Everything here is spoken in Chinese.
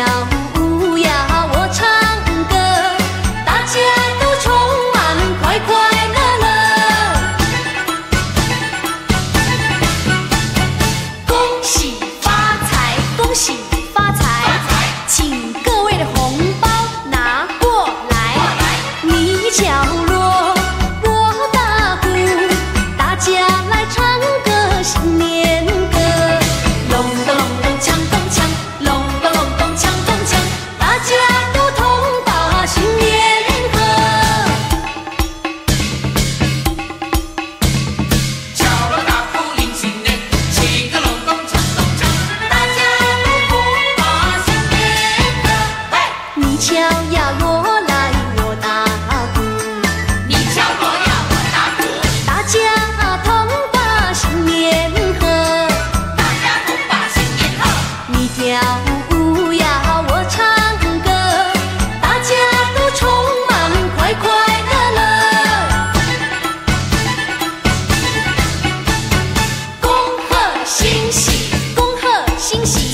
舞呀，我唱歌，大家都充满快快乐乐。恭喜发财，恭喜发财，请各位的红包拿过来。你角落，我打鼓，大家来唱个新年歌。隆咚隆咚锵咚锵，隆咚隆咚锵咚锵，大家都同把新年贺。 敲锣打鼓迎新年，起个隆咚锵咚锵，大家都同把新年贺。嘿， 你敲呀锣来我打鼓， 你敲锣呀，我打鼓， 大家同把新年贺。 大家同把新年贺。 你跳舞呀，我唱歌，大家都充满快快乐乐。恭贺新喜，恭贺新喜。